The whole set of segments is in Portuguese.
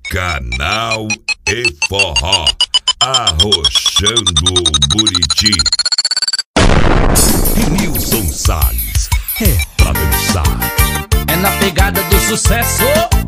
Canal e Forró, arrochando o Buriti. Nilson Salles, é pra dançar. É na pegada do sucesso.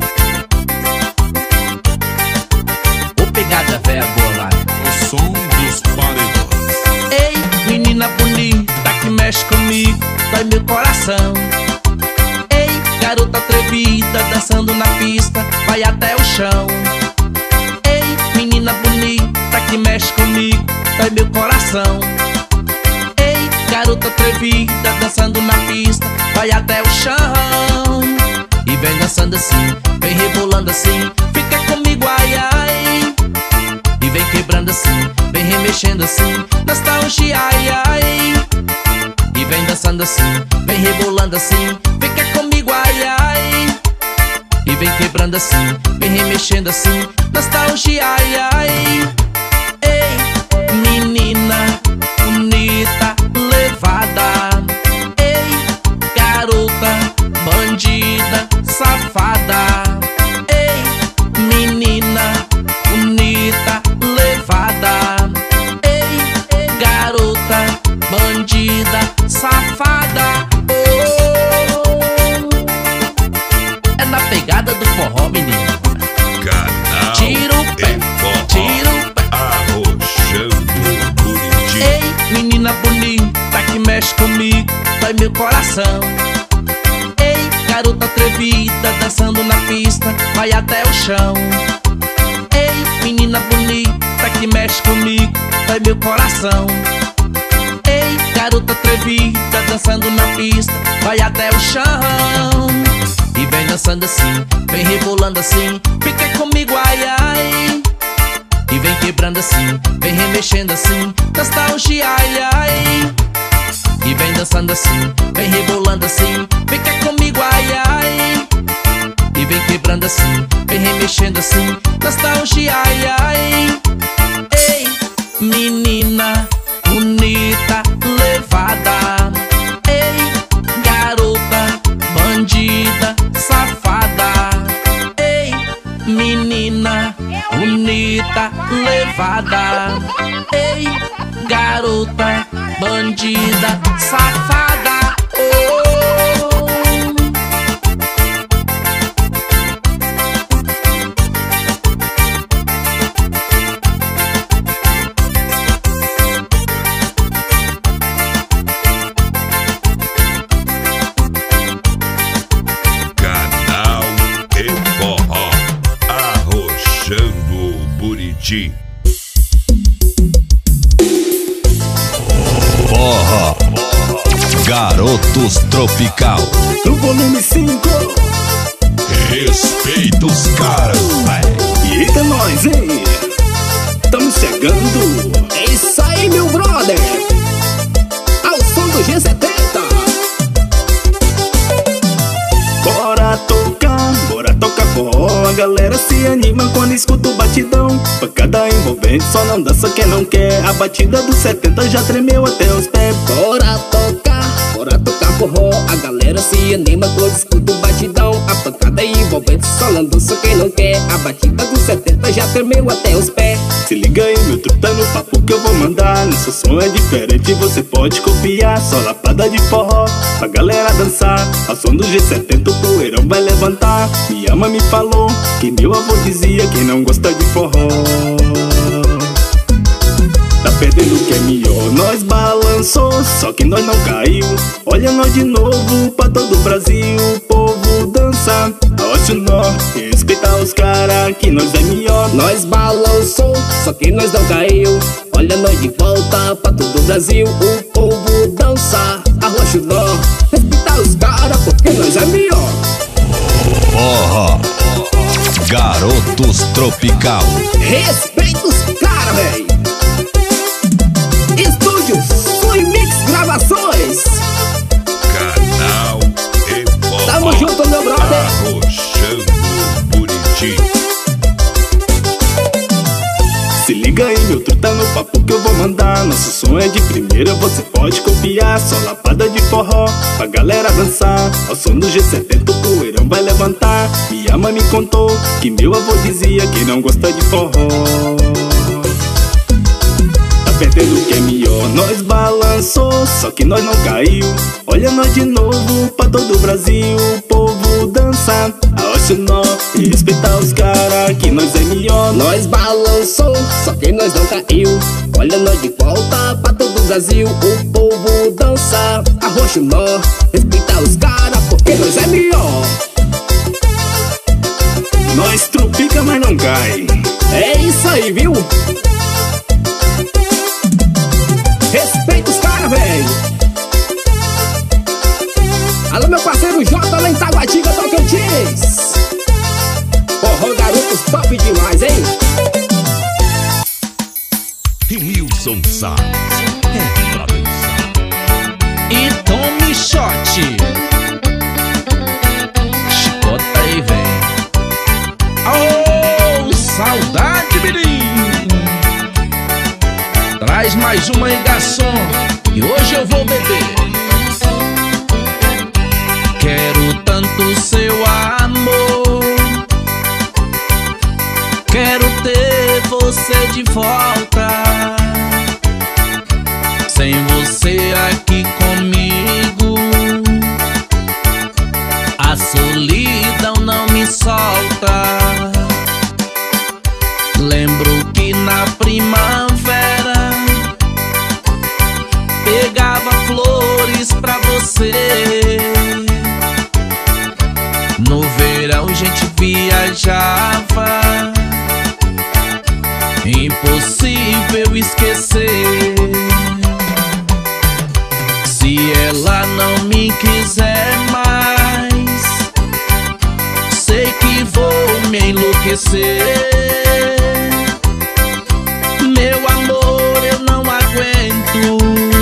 Ô pegada véia boa, O som dos paredões. ei, menina bonita que mexe comigo, dói meu coração. Ei, garota atrevida dançando na pista, vai até o chão. Ei, menina bonita que mexe comigo, dói meu coração. Ei, garota atrevida dançando na pista, vai até o chão. E vem dançando assim, vem rebolando assim, fica comigo ai ai. E vem quebrando assim, vem remexendo assim, nostalgia ai ai. E vem dançando assim, vem rebolando assim, fica comigo ai ai. E vem quebrando assim, vem remexendo assim, nostalgia ai ai. Ei, menina bonita, levada. Ei, garota bandida, safada. Ei, menina bonita, levada. Ei, garota bandida, safada. Oh, é na pegada do forró, menino. Canal Tira o pé, e Forró, tira o pé. arrochando o Buriti. Ei, menina bonita que mexe comigo, dói meu coração. Ei, garota atrevida dançando na pista, vai até o chão. Ei, menina bonita que mexe comigo, dói meu coração. Ei, garota atrevida dançando na pista, vai até o chão. E vem dançando assim, vem rebolando assim, fica comigo ai ai. E vem quebrando assim, vem remexendo assim, nostalgia ai ai. E vem dançando assim, vem rebolando assim, fica comigo ai ai. E vem quebrando assim, vem remexendo assim, nostalgia ai ai. Ei, menina bonita, levada. Ei, garota bandida, safada. Ei, menina bonita, levada. Ei, garota bandida, safada. Oh. Canal e Forró, arrochando o Buriti. Forró, Garotos Tropical. No volume 5. Respeita os caras, E eita nós, hein? Estamos chegando. É isso aí, meu brother. Ao som do G70. Bora tocar forró. A galera se anima quando escuta o batidão. Pancada envolvente, só não dança quem não quer. A batida do 70 já tremeu até os pés. Bora tocar forró. A galera se anima quando escuta o batidão. A pancada envolvente, só não dança quem não quer. A batida do 70 já tremeu até os pés. Se liga aí, meu truta, no papo que eu vou mandar. Nosso som é diferente, você pode copiar. Só lapada de forró, pra galera dançar. Ao som do G70 o poeirão vai levantar. Minha mãe me falou que meu avô dizia: quem não gosta de forró tá perdendo o que é melhor. Nós balançou, só que nós não caiu. Olha nós de novo pra todo o Brasil. O povo dança, aoste o nó. Respeita os caras que nós é melhor. Nós balançou, só que nós não caiu. Olha nós de volta pra todo o Brasil. O povo dança, arrocha o nó. Respeita os caras porque nós é melhor. Forró, Garotos Tropical. Respeita os caras, véi. Estúdios Sui Mix Gravações. Canal e Forró, Tamo junto, meu brother. arrochando o Buriti. Se liga aí, meu truta, no papo que eu vou mandar. Nosso som é de primeira, você pode copiar. Só lapada de forró, pra galera dançar. Ao som do G70 o poeirão então vai levantar. Minha mãe me contou que meu avô dizia que não gosta de forró. Tá perdendo que é melhor. Nós balançou, só que nós não caiu. Olha nós de novo pra todo o Brasil. O povo dança, aoxa nó e respeitar os caras que nós é melhor. Nós balançou, só que nós não caiu. Olha nós de volta pra todo o Brasil. O povo dança, arrocha o nó, respeitar os caras porque nós é melhor. Nós trupica, mas não cai. É isso aí, viu? Respeita os caras, velho. Alô, meu parceiro Jota, lá em Taguatinga, Tocantins. Forró garotos top demais, hein? Rilson Salles é pra dançar. E tome shot. Chicota e vem. Oh, saudade, menino. Traz mais uma aí, garçom, e hoje eu vou beber. Quero tanto seu amor, quero ter você de volta. Sem você aqui comigo, a solidão não me solta. Lembro que na primavera pegava flores pra você. No verão a gente viajava, impossível esquecer. Se ela não me quiser mais, sei que vou me enlouquecer. Meu amor, eu não aguento,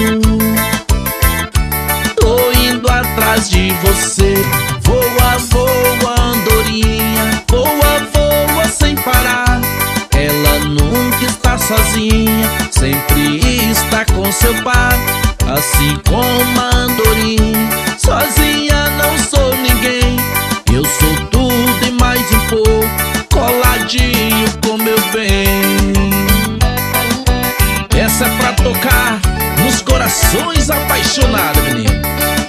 tô indo atrás de você. Voa, voa, andorinha, voa, voa sem parar. Ela nunca está sozinha, sempre está com seu par. Assim como a andorinha, sozinha não sou ninguém. Eu sou tudo e mais um pouco, coladinho com meu bem. Essa é pra tocar nos corações apaixonados, menino.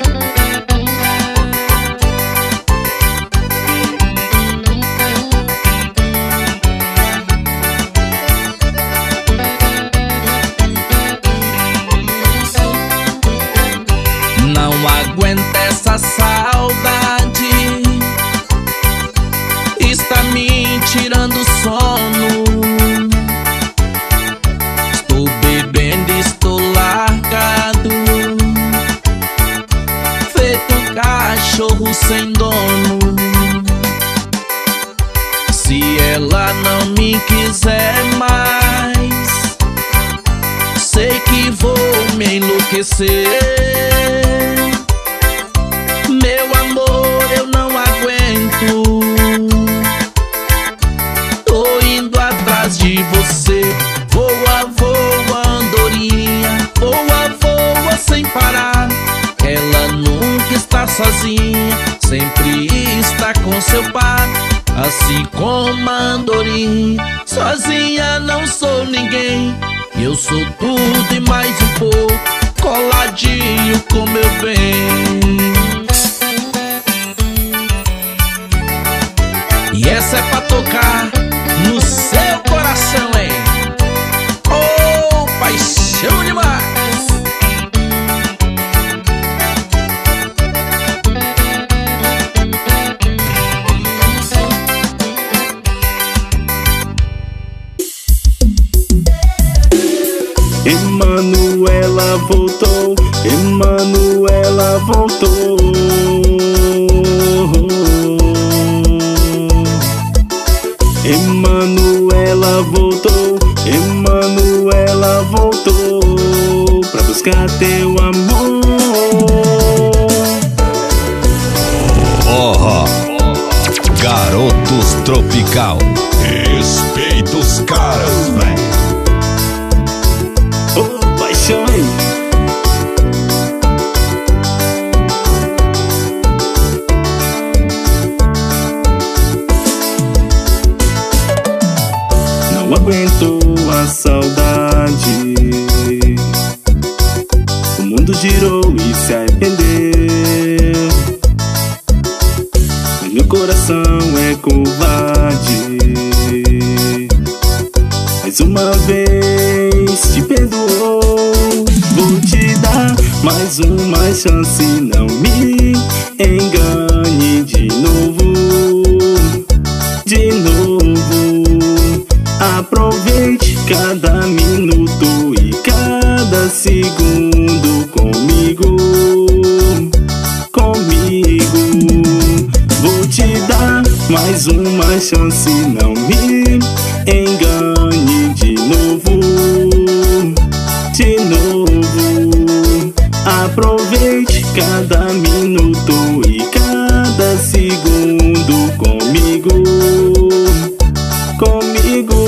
Não aguento essa saudade, está me tirando o sono. Estou bebendo, estou largado, feito um cachorro sem dono. Se ela não me quiser mais, sei que vou me enlouquecer. Meu amor, eu não aguento, tô indo atrás de você. Voa, voa, andorinha, voa, voa sem parar. Ela nunca está sozinha, sempre está com seu par. Assim como a andorinha, sozinha não sou ninguém. Eu sou tudo e mais um pouco, coladinho com meu bem. E essa é pra tocar no seu coração, hein? Oh, paixão demais! Emanuela voltou, Emanuela voltou. Emanuela voltou, Emanuela voltou pra buscar teu amor. Forró, Garotos Tropical. Respeita os caras, velho. Oh, paixão, hein? Não aguento a saudade. O mundo girou e se arrependeu, mas meu coração é covarde. Mais uma vez te perdoou. Vou te dar mais uma chance, não me engane de novo. De novo, aproveite cada minuto e cada segundo comigo. Comigo, vou te dar mais uma chance, não me engane de novo. De novo, aproveite cada minuto e cada segundo comigo. Comigo.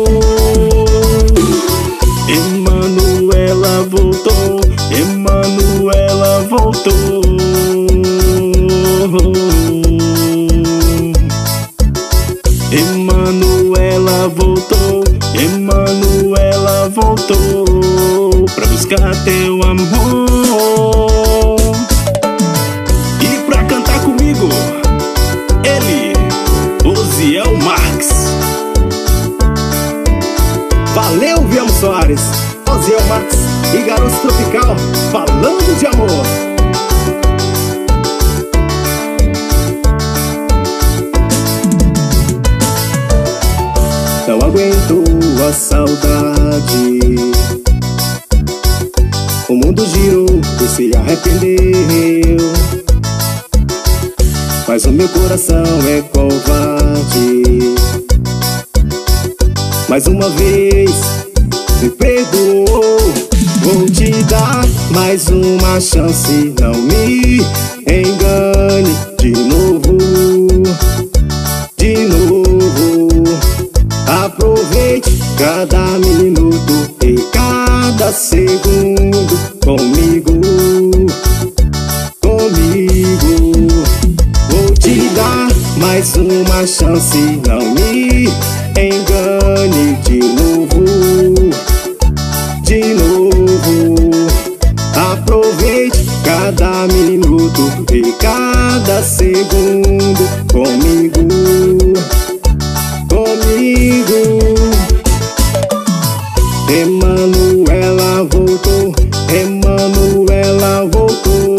Emanuela voltou, Emanuela voltou. Emanuela voltou, Emanuela voltou pra buscar teu amor. E pra cantar comigo, ele, Osiel Marques. Valeu, Viamo Soares, Osiel Marques e Garoto Tropical, falando de amor. Não aguento a saudade. O mundo girou e se arrependeu, mas o meu coração é covarde. Mais uma vez me perdoou. Vou te dar mais uma chance, não me engane de novo. De novo, aproveite cada minuto e cada segundo comigo. Comigo, vou te dar mais uma chance, não me engane de novo. De novo, aproveite cada minuto e cada segundo comigo. Comigo. Emanuela voltou, Emanuela voltou.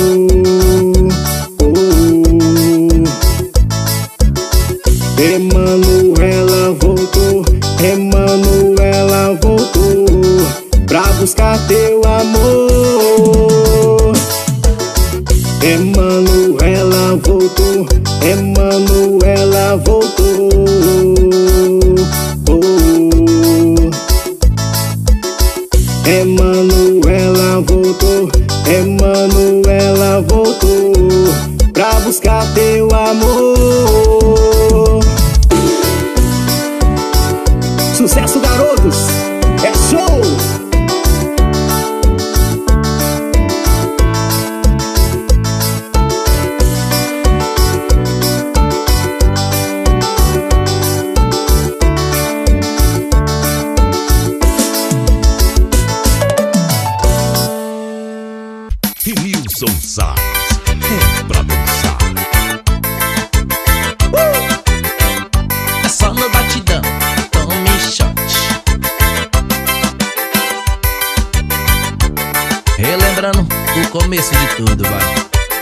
Emanuela voltou, Emanuela voltou pra buscar teu amor. Emanuela voltou, Emanuela voltou. Emanuela voltou, Emanuela voltou pra buscar teu amor. Sucesso, garotos, é show! Nilson Salles, é pra dançar. É só no batidão, tome shot. Relembrando o começo de tudo, vai.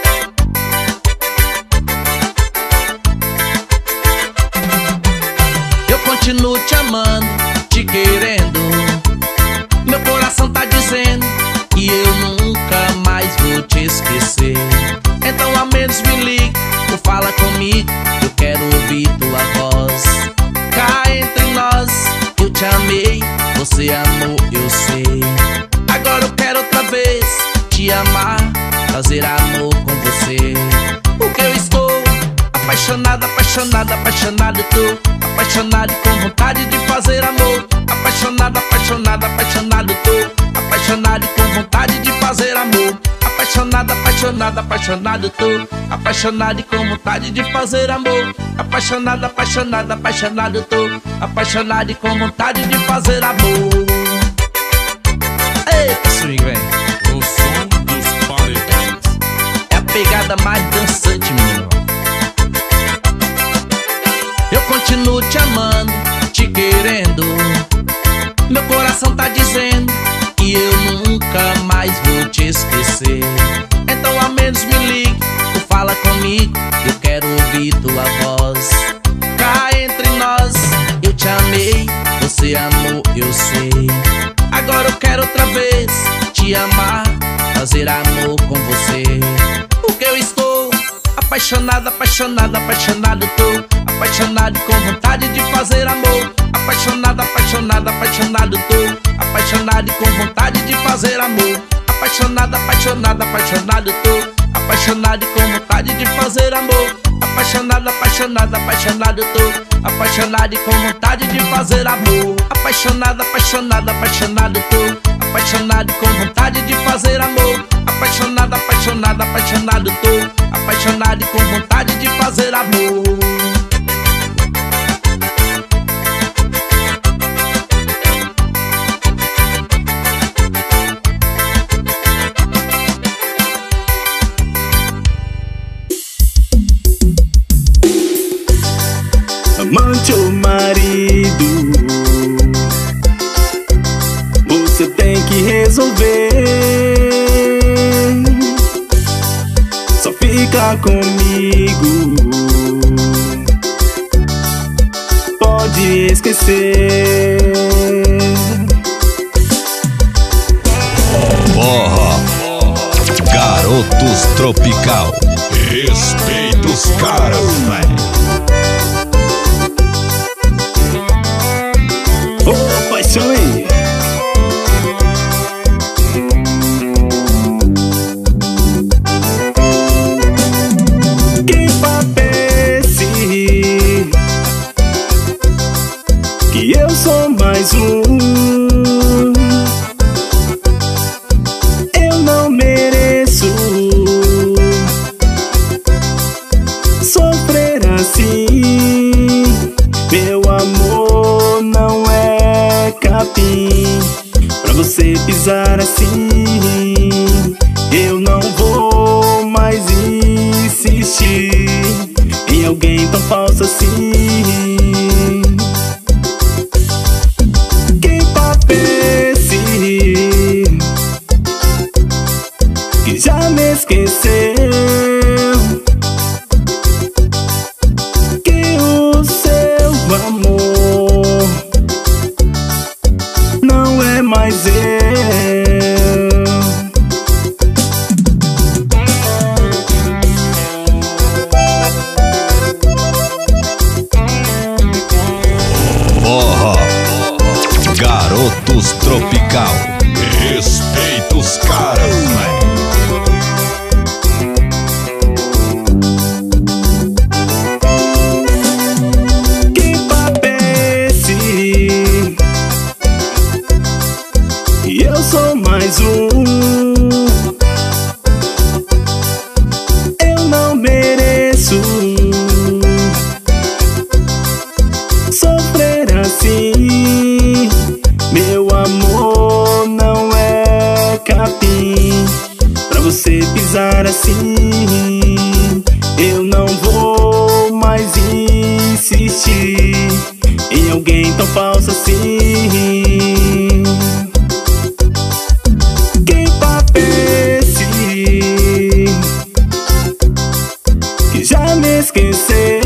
Eu continuo te amando, te querendo. Meu coração tá dizendo que eu nunca mais vou te esquecer. Então ao menos me ligue ou fala comigo, eu quero ouvir tua voz. Cá entre nós, eu te amei, você amou, eu sei. Agora eu quero outra vez te amar, fazer amor com você. Porque eu estou apaixonado, apaixonado, apaixonado. Eu tô apaixonado e com vontade de fazer amor. Apaixonado, apaixonado, apaixonado. Eu tô apaixonado e com vontade de fazer amor. Apaixonado, apaixonado, apaixonado tô. Apaixonado e com vontade de fazer amor. Apaixonado, apaixonado, apaixonado tô. Apaixonado e com vontade de fazer amor. Eita swing, vem. O som dos paredões. É a pegada mais dançante, menino. Eu continuo te amando, te querendo. Meu coração tá dizendo que eu nunca mais vou te esquecer. Então ao menos me ligue, tu fala comigo, eu quero ouvir tua voz. Cá entre nós, eu te amei, você amou, eu sei. Agora eu quero outra vez te amar, fazer amor com você. Porque eu estou apaixonado, apaixonado, apaixonado tô. Apaixonado com vontade de fazer amor. Apaixonado, apaixonado, apaixonado tô. Apaixonado com vontade de fazer amor. Apaixonado, apaixonado, apaixonado tô. Apaixonado com vontade de fazer amor. Apaixonado, apaixonado, apaixonado tô. Apaixonado com vontade de fazer amor. Apaixonado, apaixonado, apaixonado tô. Apaixonado com vontade de fazer amor. Apaixonado, apaixonado, apaixonado tô. Apaixonado com vontade de fazer amor. Amante ou marido, você tem que resolver. Só fica comigo, pode esquecer. Forró, Garotos Tropical. Respeita os caras, velho. Ô, paixão aí. Quem pense que eu sou mais um, eu não mereço sofrer assim. Meu amor não é capim pra você pisar assim. Eu não vou mais insistir em alguém tão falso assim. Quem pense que já me esqueceu, que o seu amor não é mais eu. Forró, Garotos Tropical. Respeita os caras, velho. Quem pense que eu sou mais um, eu não mereço sofrer assim. Meu amor não é capim pra você pisar assim. Eu não vou mais insistir em alguém tão falso assim. Quem pense que já me esqueceu,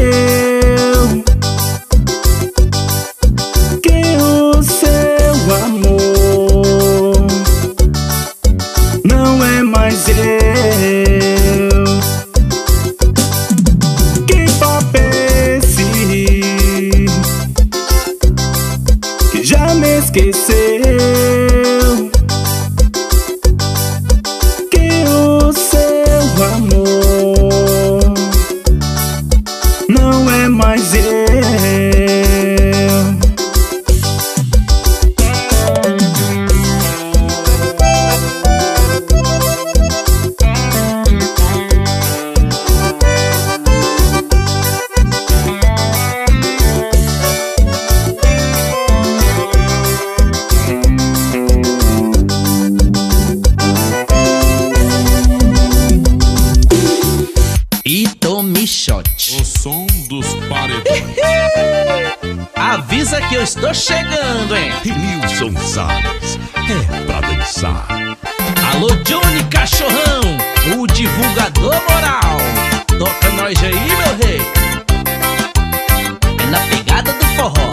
que o seu amor não é mais eu. Quem pense que já me esqueceu, que o seu amor não é mais eu. Avisa que eu estou chegando, hein? Nilson Salles é pra dançar. Alô, Johnny Cachorrão, o divulgador moral. Toca nós aí, meu rei. É na pegada do forró.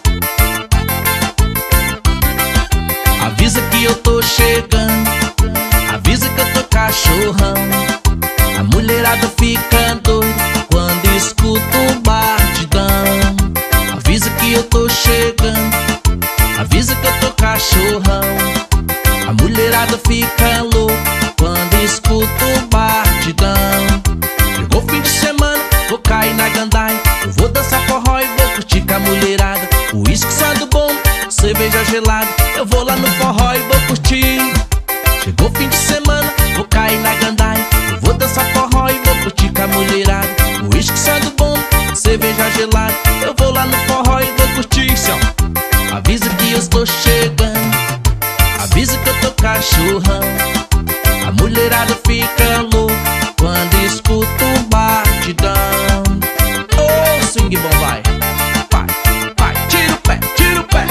Avisa que eu tô chegando, avisa que eu tô cachorrão. A mulherada fica doida quando escuta o batidão. Avisa que eu tô chegando, avisa que eu tô cachorrão. A mulherada fica louca quando escuta o batidão. Chegou fim de semana, vou cair na gandaia. Eu vou dançar forró e vou curtir com a mulherada. O uísque sado bom, cerveja gelada. Eu vou lá no forró e vou curtir. Chegou fim de semana, vou cair na gandaia. Eu vou dançar forró e vou curtir com a mulherada. O uísque sado bom, cerveja gelada. Eu vou lá no forró e vou curtir, céu. Avisa que eu estou chegando, avisa que eu tô cachorrão. A mulherada fica louca quando escuta o batidão. Oh, swing bom, vai. Vai, vai, tira o pé, tira o pé.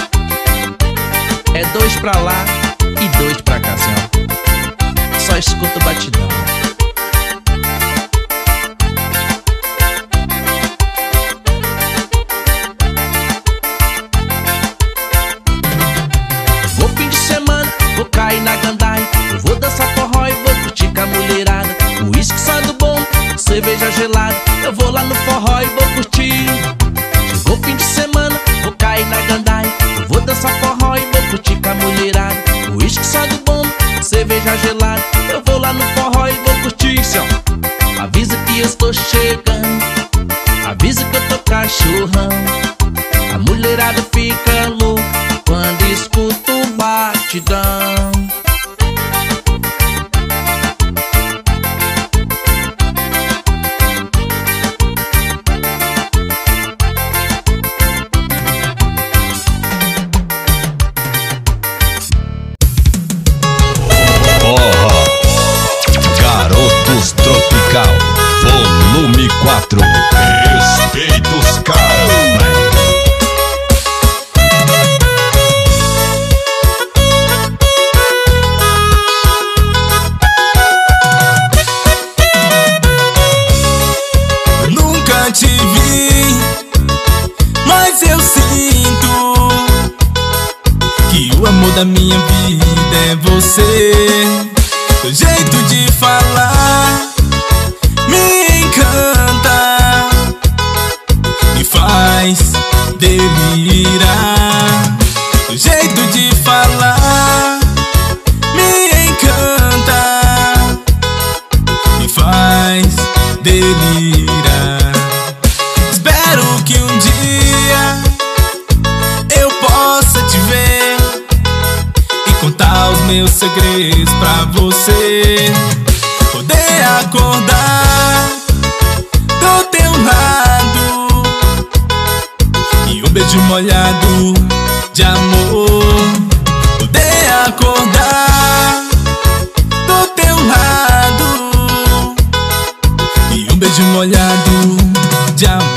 É dois pra lá e dois pra cá, senhor. Só escuta o batidão. Vou fim de semana, vou cair na gandaia. Eu vou dançar forró e vou curtir com a mulherada. O uísque sado bom, cerveja gelada. Eu vou lá no forró e vou curtir. Chegou fim de semana, vou cair na gandaia. Eu vou dançar forró e vou curtir com a mulherada. O uísque sado bom, cerveja gelada. Eu vou lá no forró e vou curtir, céu. Avisa que eu estou chegando, avisa que eu tô cachorrão. A mulherada fica louca quando escuta o batidão. Garotos Tropical, volume 4. Respeita os caras. Nunca te vi, mas eu sinto que o amor da minha vida é você. Seu jeito de falar me encanta, me faz delirar. Seu jeito de falar me encanta, me faz delirar. Espero que um dia eu possa te ver e contar os meus segredos pra você. Poder acordar do teu lado e um beijo molhado de amor. Poder acordar do teu lado e um beijo molhado de amor.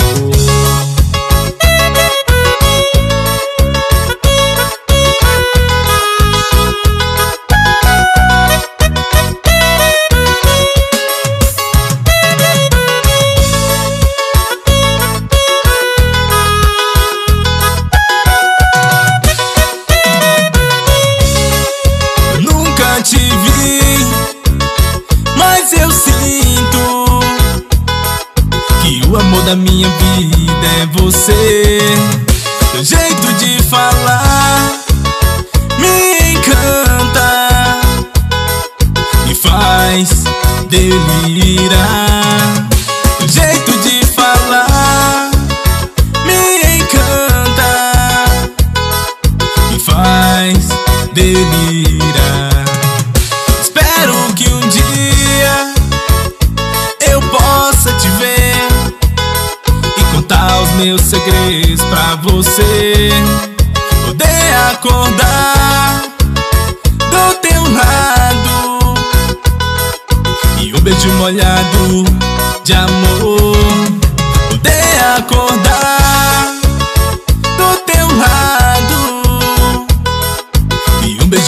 Da minha vida é você. Seu jeito de falar me encanta, me faz delirar. Seu jeito de falar me encanta, me faz delirar. Espero que um dia eu possa te ver e contar os meus segredos pra você. Poder acordar do teu lado e um beijo molhado de amor. Poder acordar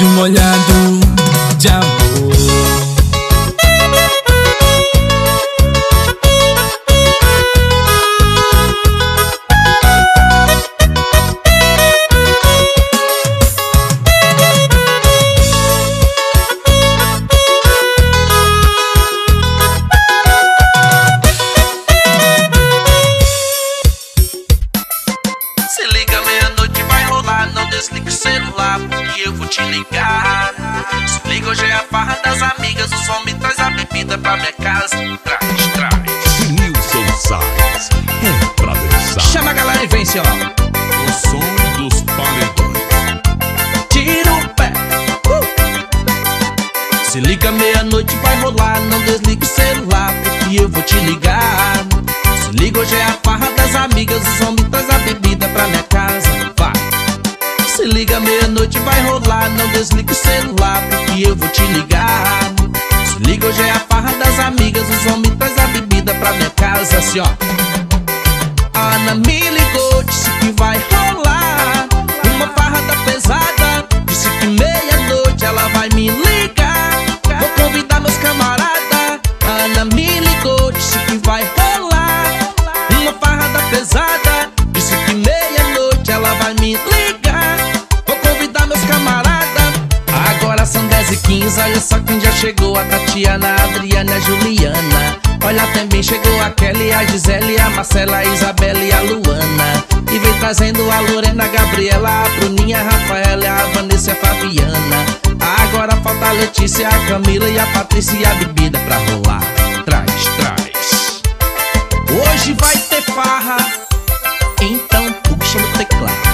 beijo molhado de amor. Desliga o celular porque eu vou te ligar. Se liga, hoje é a farra das amigas. O som me traz a bebida pra minha casa. Traz. Nilson Salles é pra dançar. Chama a galera e vem, senhor. O som dos paredões. Tira o pé. Se liga, meia-noite vai rolar. Não desliga o celular porque eu vou te ligar. Se liga, hoje é a farra das amigas. O som me traz a bebida pra minha casa. Vai. Se liga, meia-noite vai rolar. Não desliga o celular porque eu vou te ligar. Se liga, hoje é a farra das amigas. Os homens traz a bebida pra minha casa. Assim, ó. A Ana me ligou, disse que vai rolar uma farra da pesada. Disse que meia-noite ela vai me ligar. Vou convidar meus camaradas. A Ana me ligou, disse que vai rolar uma farra da pesada. Disse que meia-noite ela vai me ligar. Agora são 10h15, olha só quem já chegou. A Tatiana, a Adriana, a Juliana. Olha, também chegou a Kelly, a Gisele, a Marcela, a Isabela e a Luana. E vem trazendo a Lorena, a Gabriela, a Bruninha, a Rafaela, a Vanessa e a Fabiana. Agora falta a Letícia, a Camila e a Patrícia e a bebida pra rolar. Traz. Hoje vai ter farra, então puxa no teclado.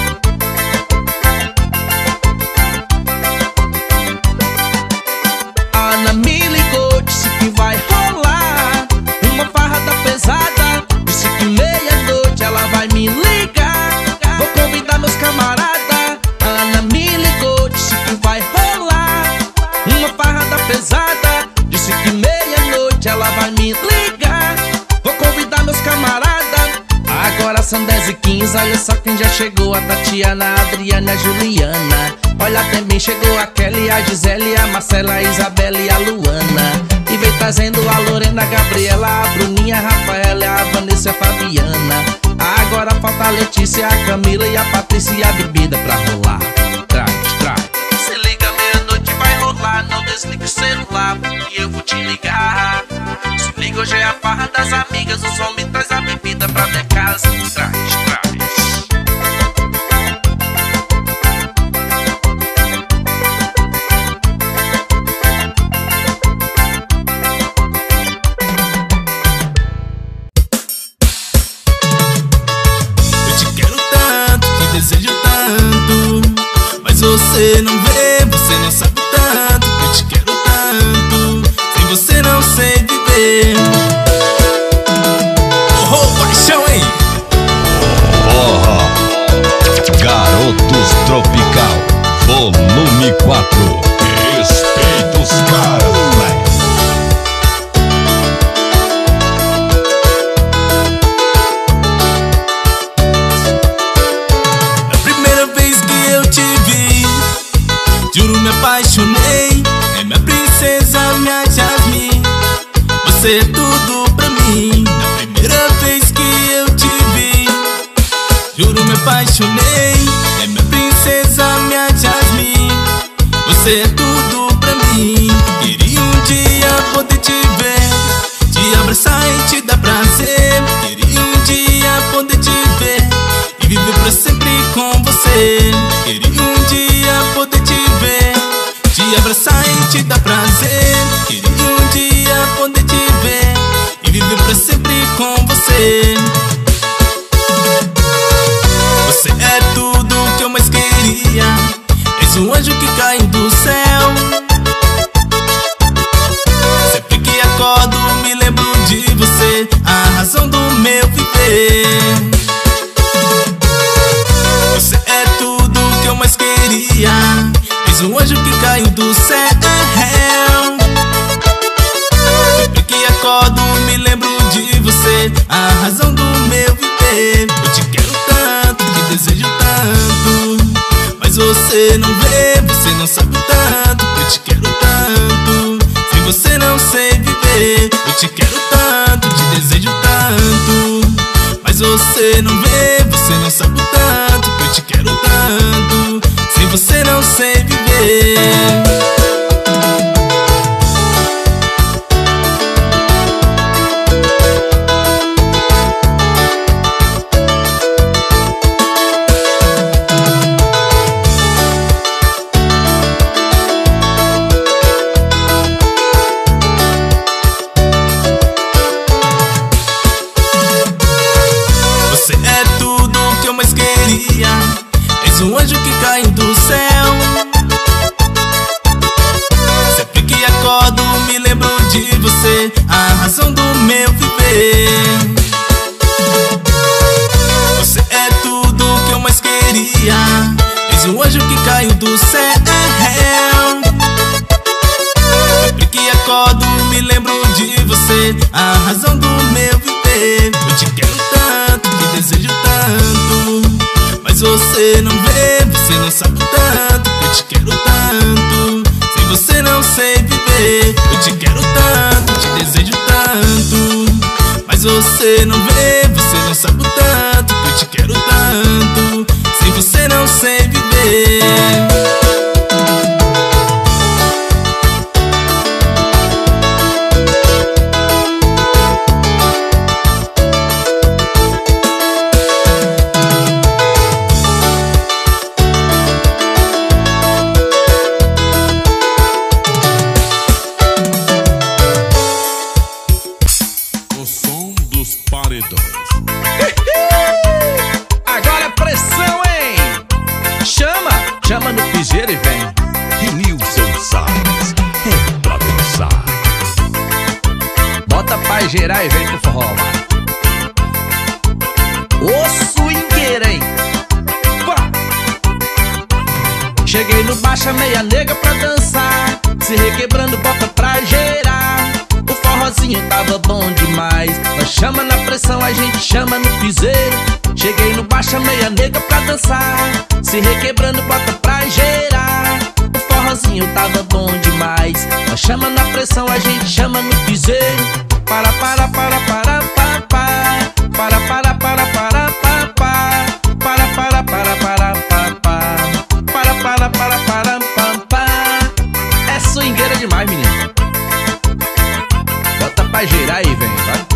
Ana me ligou, disse que vai rolar uma farra da pesada. Disse que meia-noite ela vai me ligar. Vou convidar meus camaradas. Ana me ligou, disse que vai rolar uma farra da pesada. Disse que meia-noite ela vai me ligar. Vou convidar meus camaradas. Agora são 10h15, olha só quem já chegou. A Tatiana, a Adriana, a Juliana. Olha, também chegou a Kelly, a Gisele, a Marcela, a Isabela e a Luana. E vem trazendo a Lorena, a Gabriela, a Bruninha, a Rafaela, a Vanessa e a Fabiana. Agora falta a Letícia, a Camila e a Patrícia e a bebida pra rolar. Traz. Se liga, meia-noite vai rolar. Não desliga o celular porque eu vou te ligar. Se liga, hoje é a farra das amigas. O som me traz a bebida pra minha casa. Traz. Desejo tanto, mas você não vê, você não sabe tanto que eu te quero tanto. Sem você não sei viver. Paixão, hein? Garotos Tropical, volume 4. Respeita os caras, moleque. Juro, me apaixonei. É minha princesa, minha Jasmine. Você é tudo pra mim. Na primeira vez que eu te vi, juro, me apaixonei. É minha princesa, minha Jasmine. Você é tudo pra mim. Queria um dia poder te ver, te abraçar e te dar prazer. Queria um dia poder te ver e viver pra sempre com você. Queria um dia poder te ver, te abraçar e te dar prazer. Queria um dia poder te ver e viver pra sempre com você. Você é tudo que eu mais queria. És um anjo que caiu do céu. Sempre que acordo me lembro de você, a razão do meu viver. Você é tudo que eu mais queria. És um anjo que caiu do céu. Sempre que acordo me lembro de você, a razão do meu viver. Eu te quero tanto, te desejo tanto, mas você não vê, você não sabe o tanto que eu te quero tanto. Sem você não sei viver, eu te quero tanto, te desejo tanto. Mas você não vê, você não sabe o tanto que eu te quero tanto. Sem você não sei viver. És um anjo que cai do céu. Sempre que acordo me lembro de você, a razão do meu viver. Você é tudo que eu mais queria. És um anjo que caiu do céu. Sempre que acordo me lembro de você, a razão do meu viver. Eu te quero tanto, te desejo tanto. Mas você não vê, você não sabe tanto que eu te quero tanto. Sem você não sei viver. Eu te quero tanto, te desejo tanto. Mas você não vê, você não sabe tanto que eu te quero tanto. Sem você não sei viver. Agora é pressão, hein? Chama no piseiro e vem. E Nilson Salles é pra dançar. Bota pra gerar e vem pro forró, mano. Ô swingueira, hein? Pá. Cheguei no bar, chamei a nega pra dançar. Se requebrando, bota pra gerar. O forrozinho tava bom demais. Nós chama na pressão, a gente chama no piseiro. Cheguei no bar, chamei a nega pra dançar. Se requebrando, bota pra gerar. O forrozinho tava bom demais. Nós chama na pressão, a gente chama no piseiro. Para, para, para, para, para, para. Para, para, para, para, para, para. Para, para, para, para, para, para. Para, para, para, para, para, para. É swingueira demais, menino. Bota pra girar aí, vem, vai.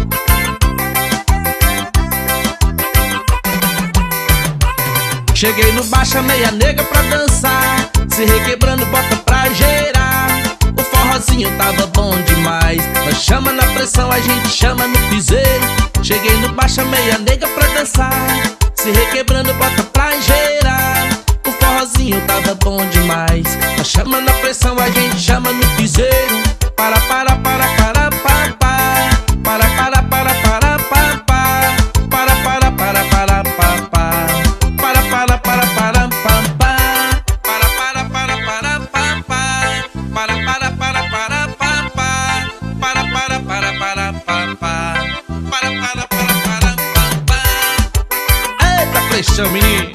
Cheguei no bar, chamei a nega pra dançar. Se requebrando, bota pra gerar. O forrozinho tava bom demais. Nós chama na pressão, a gente chama no piseiro. Cheguei no bar, chamei a nega pra dançar. Se requebrando, bota pra gerar. O forrozinho tava bom demais. Nós chama na pressão, a gente chama no piseiro. Para, para, para, para, para, para. Para, para, para, para, para, para. Para, para, para, para, para, para. Para, para, para, para, para, para. Para, para, para, para, para, para. Para, para, para, para, para, para. Para, para, para, para, para, para. Para, para, para, para, para, para. Eita pressão, menino.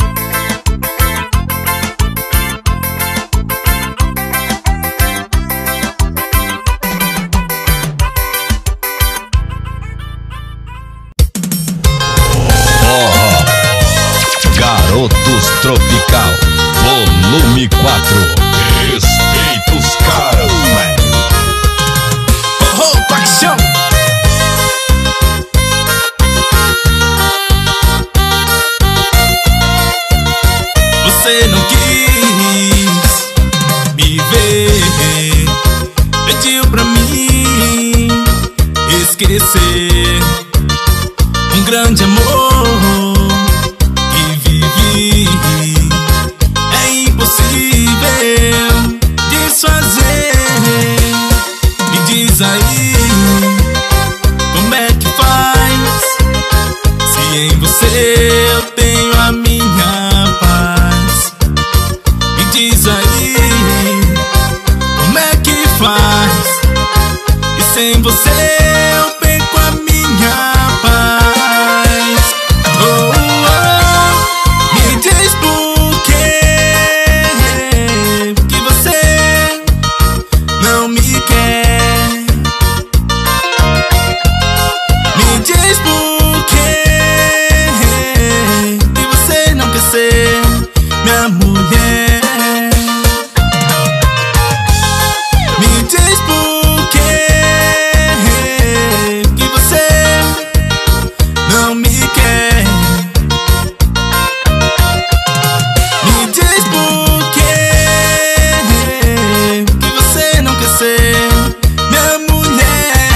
Garotos Tropical, volume 4. Respeita os caras, velho. Oh, paixão. Você não quis me ver, pediu pra mim esquecer um grande amor que vivi. É impossível desfazer. Me diz aí, como é que faz? Se em você eu tenho a minha paz. mulher. Me diz por que você não me quer. Me diz por que você não quer ser minha mulher.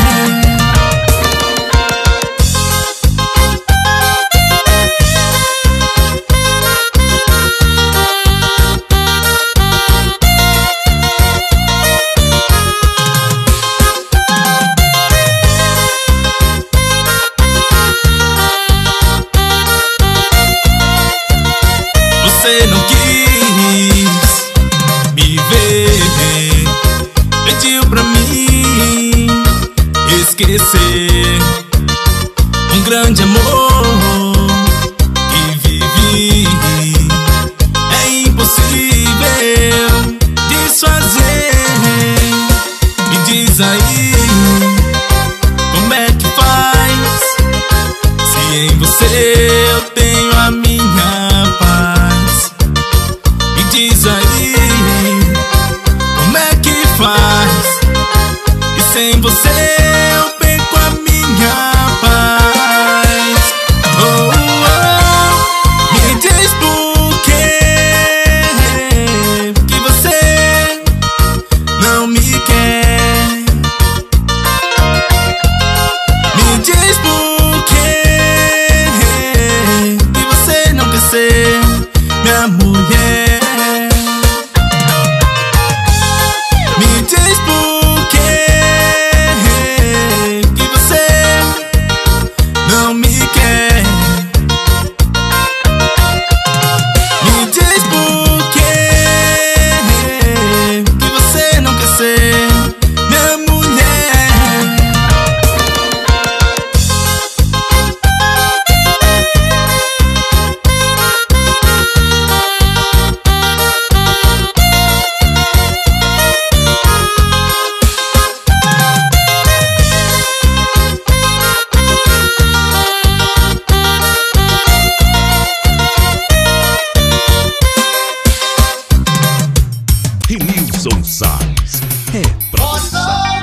Você não quis me ver, pediu pra mim esquecer um grande amor que vivi. É impossível desfazer. Me diz aí, como é que faz, se em você eu tenho a minha paz? Me diz aí, como é que faz, e sem você eu perco a minha paz? Oh, oh, me diz por que você não me quer. Me diz por que você não quer ser minha mulher. Me diz por que você não me quer. Me diz por que você não quer ser minha mulher. Renilson Salles é produção.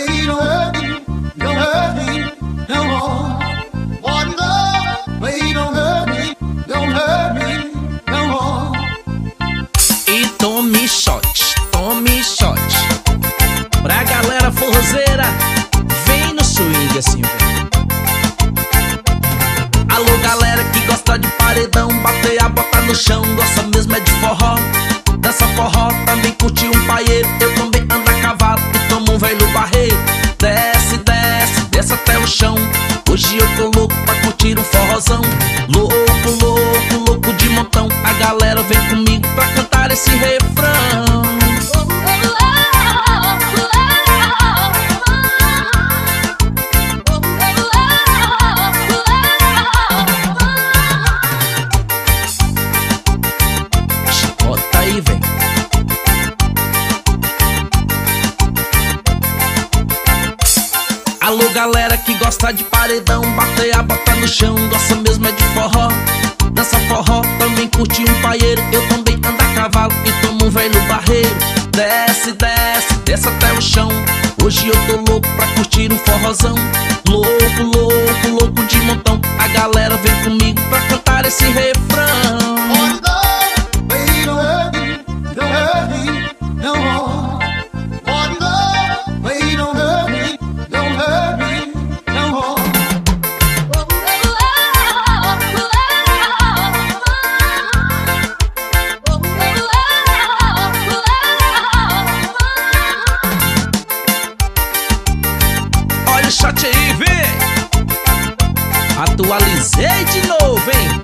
E tome shot pra galera forrozeira, vem no swing assim, vem. Alô galera que gosta de paredão, bater a bota no chão, gosta mesmo é de forró. Dança forró, também curte um paieiro, eu também ando a cavalo e tomo um velho barreiro. Desce, desce, desce até o chão, hoje eu tô louco pra curtir um forrozão. Louco, louco, louco de montão, a galera vem comigo pra cantar esse refrão. Chicota aí, vem. Alô galera que gosta de paredão, bater a bota no chão, gosta mesmo é de forró. Dança forró, também curte um paieiro, eu também ando a cavalo e tomo um velho barreiro. Desce, desce, desce até o chão, hoje eu tô louco pra curtir um forrozão. Louco, louco, louco de montão, a galera vem comigo pra cantar esse refrão. Olha o shot aí, vem. Atualizei de novo, hein.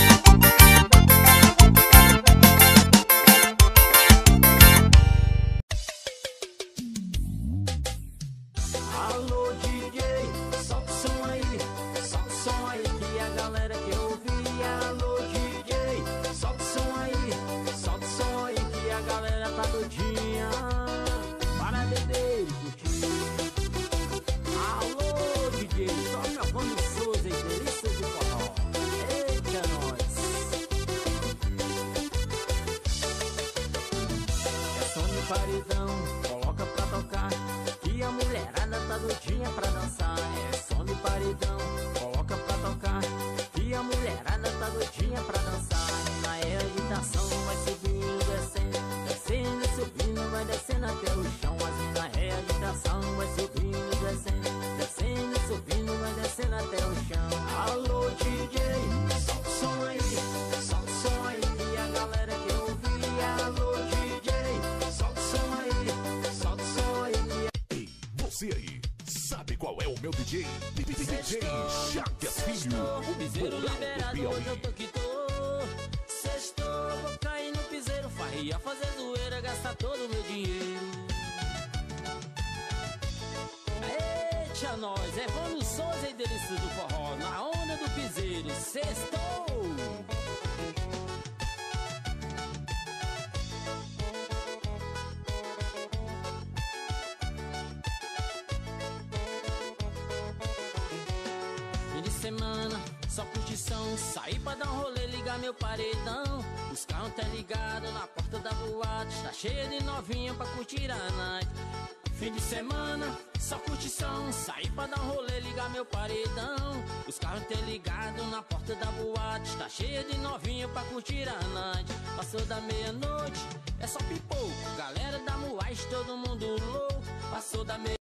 Alô DJ, solta o som aí, solta o som aí que a galera quer ouvir. Alô DJ, solta o som aí, solta o som aí que a galera tá doidinha para beber e curtir. Alô DJ, toca Vamos Souza e delícia de forró. paredão, coloca pra tocar, que a mulherada tá doidinha pra dançar. É som de paredão, coloca pra tocar, que a mulherada tá doidinha pra dançar. Na agitação vai subindo, descendo, descendo e subindo, vai descendo até o chão. Assim na agitação vai subindo, descendo, descendo e subindo, vai descendo até o chão. Alô DJ, solta o som aí, solta o som aí, e a galera que eu vi. Alô DJ, solta o som aí, solta o som aí. Ei, você aí, sabe qual é o meu DJ? DJ Chagas Filho, O piseiro Moral do liberado, Piauí. hoje eu tô que tô. Sextou, vou cair no piseiro, farria, fazer zoeira, gastar todo o meu dinheiro. Eita, nós, é Vano Souza e Delícias do Forró, na onda do piseiro, sextou. Fim de semana, só curtição, sair pra dar um rolê, ligar meu paredão. Os carros tá ligado na porta da boate, tá cheia de novinha pra curtir a night. Fim de semana, só curtição, sair pra dar um rolê, ligar meu paredão. Os carros tá ligado na porta da boate, tá cheia de novinha pra curtir a night. Passou da meia-noite, é só pipoco, galera da Muais, todo mundo louco. Passou da meia